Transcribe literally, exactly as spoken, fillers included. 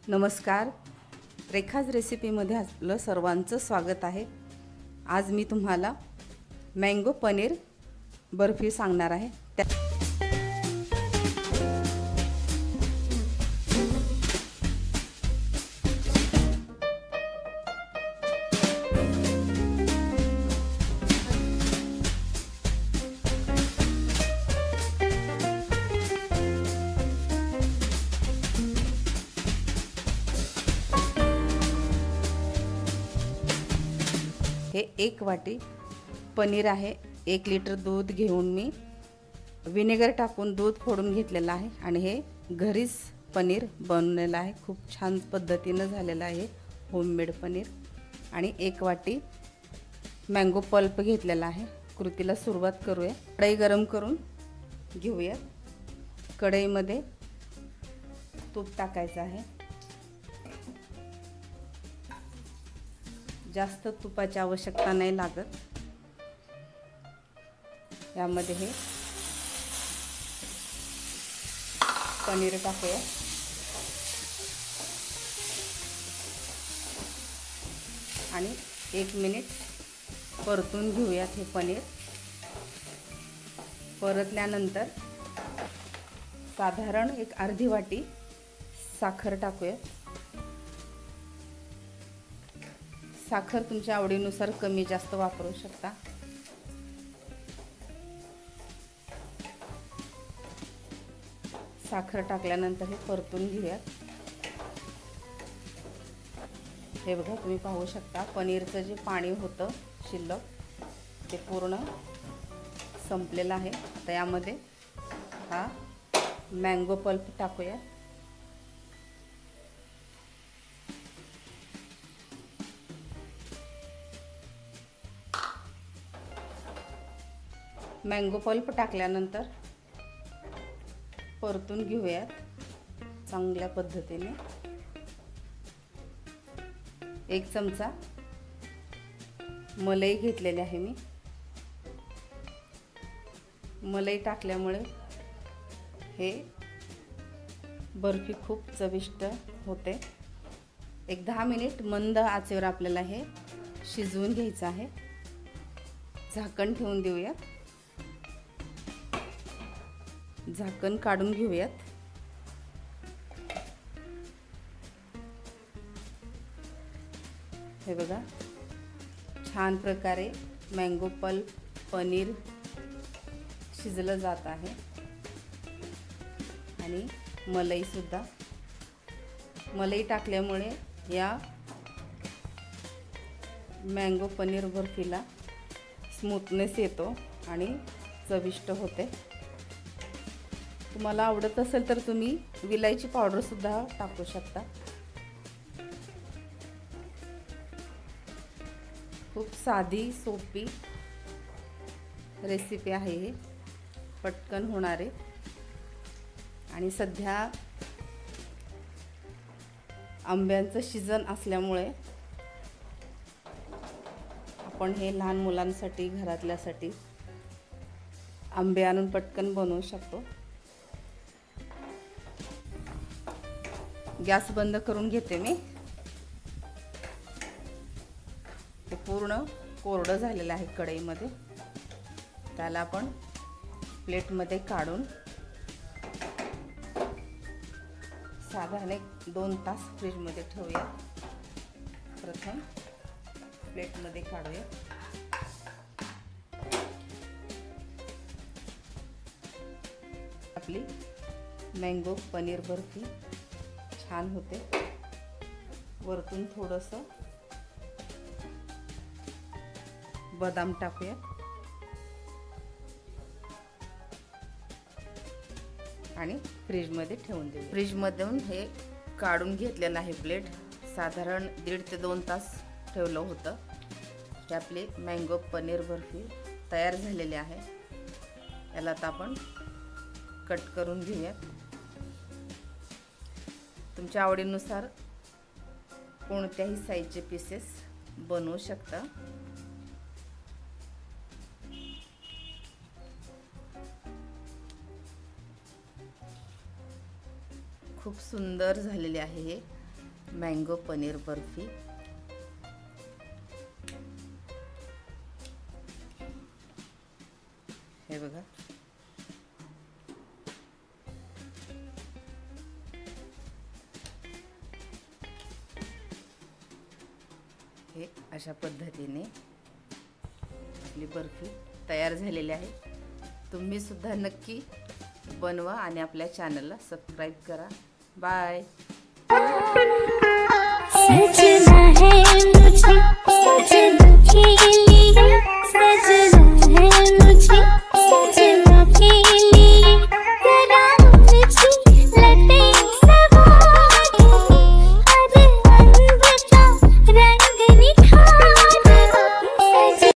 नमस्कार, रेखाज रेसिपीमध्ये आपलं सर्वांचं स्वागत आहे। आज मी तुम्हाला मँगो पनीर बर्फी सांगणार आहे। हे एक वाटी पनीर आहे। एक लिटर दूध घेऊन मी विनेगर टाकून दूध फोडून घेतलेलं आहे आणि हे घरीच पनीर बनवलेलं आहे। खूप छान पद्धतीने झालेलं आहे होममेड पनीर। आणि एक वाटी मँगो पल्प घेतलेला आहे। कृतीला सुरुवात करूया। कढई गरम करून घेऊया। कढईमध्ये तूप टाकायचं आहे। जास्त तुपाची आवश्यकता नाही लागत। यामध्ये हे पनीर टाकूया आणि एक मिनिट परतून घेऊयात हे पनीर। परतल्यानंतर साधारण एक अर्धी वाटी साखर टाकूया। साखर तुमच्या आवडीनुसार कमी जास्त वापरू शकता। साखर टाकल्यानंतर हे परतून घेऊया। हे बघा, तुम्ही पाहू शकता पनीरचं जे पाणी होतं शिल्लक ते पूर्ण संपलेलं आहे। आता यामध्ये हा मँगो पल्प टाकूया। मँगो पल्प टाकल्यानंतर परतून घेऊयात चांगल्या पद्धतीने। एक चमचा मलाई घेतलेली आहे मी। मलाई टाकल्यामुळे हे बर्फी खूप चविष्ट होते। एक दहा मिनिट मंद आचेवर आपल्याला हे शिजवून घ्यायचं आहे। झाकण ठेवून देऊया। झाकण काढून घेऊयात। हे बघा, छान प्रकारे मँगो पल्प पनीर शिजलं जात आहे आणि मलाई सुद्धा। मलाई टाकल्यामुळे या मँगो पनीर बर्फीला स्मूथनेस येतो आणि चविष्ट होते। तुम्हाला आवडत असेल तर तुम्ही विलायची पावडर सुद्धा टाकू शकता। खूप साधी सोपी रेसिपी आहे ही, पटकन होणारे। आणि सध्या आंब्यांचं सीजन असल्यामुळे आपण हे लहान मुलांसाठी घरातल्यासाठी आंबे आणून पटकन बनवू शकतो। गॅस बंद करून घेते मी। ते पूर्ण कोरडं झालेलं आहे कढईमध्ये। त्याला आपण प्लेटमध्ये काढून साधारण एक दोन तास फ्रीजमध्ये ठेवूया। प्रथम प्लेटमध्ये काढूया। आपली मँगो पनीर बर्फी छान होते। वरतून थोडंसं बदाम टाकूया आणि फ्रीजमध्ये ठेवून देऊ। फ्रीजमधून हे काढून घेतलेलं आहे प्लेट। साधारण दीड ते दोन तास ठेवलं होतं। हे आपली मँगो पनीर बर्फी तयार झालेली आहे। याला आता आपण कट करून घेऊया। तुमच्या आवडीनुसार कोणत्याही साईजचे पीसेस बनवू शकता। खूप सुंदर झालेले आहे हे। मँगो पनीर बर्फी, हे बघा, हे अशा पद्धतीने आपली बर्फी तयार झालेली आहे। तुम्ही सुद्धा नक्की बनवा आणि आपल्या चॅनलला सबस्क्राइब करा। बाय। सजना है मुझे सजना के लिए सजना।